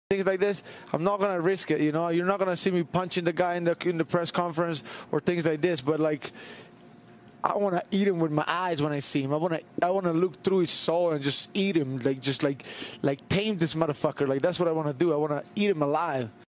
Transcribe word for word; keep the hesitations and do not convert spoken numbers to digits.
things like this, I'm not gonna risk it. You know, you're not gonna see me punching the guy in the in the press conference or things like this. But like, I want to eat him with my eyes when I see him. I want to I want to look through his soul and just eat him, like just like like tame this motherfucker. Like that's what I want to do. I want to eat him alive.